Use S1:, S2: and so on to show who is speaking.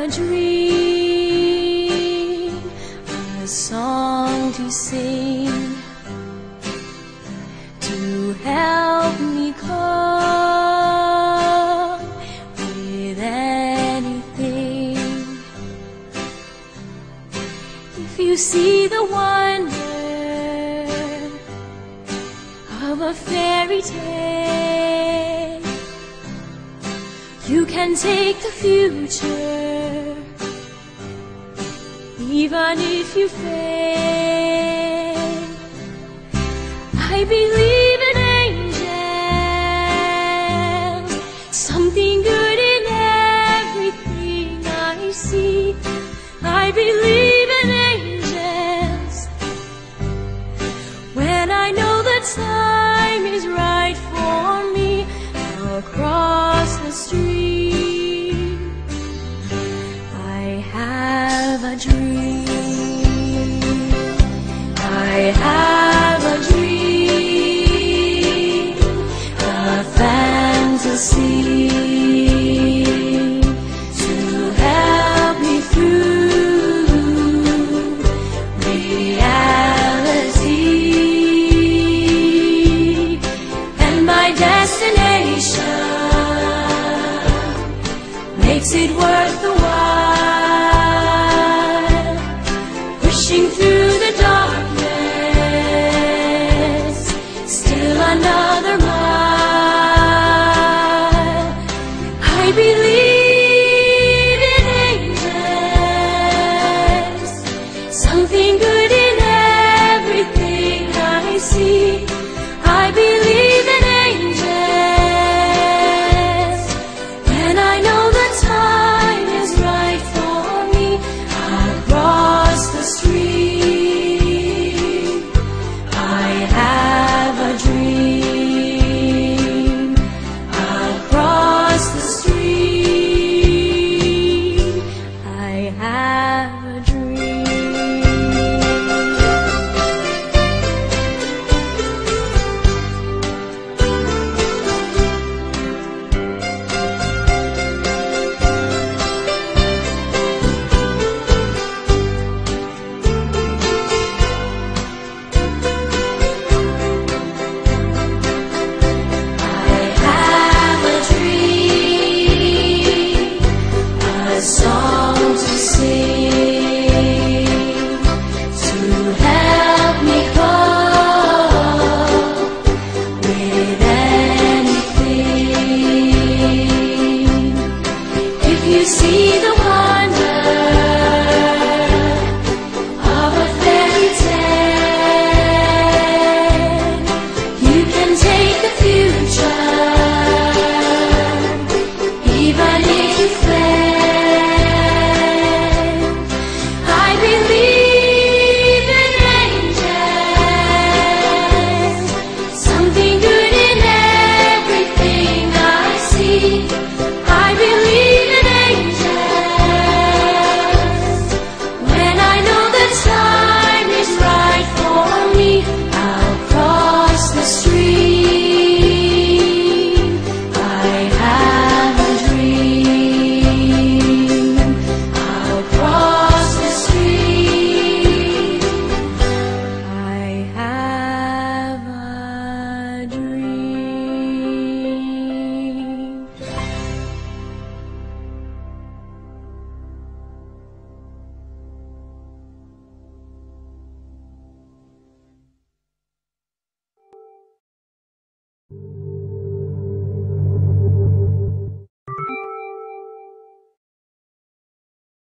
S1: a dream, a song to sing, to help me cope with anything. If you see the wonder of a fairy tale, you can take the future, even if you fail. I believe in angels, something good in everything I see. I believe in angels when I know the time is right for me. I'll cross the street. I have a dream. I have a dream, a fantasy to help me through reality. And my destination makes it worth the while.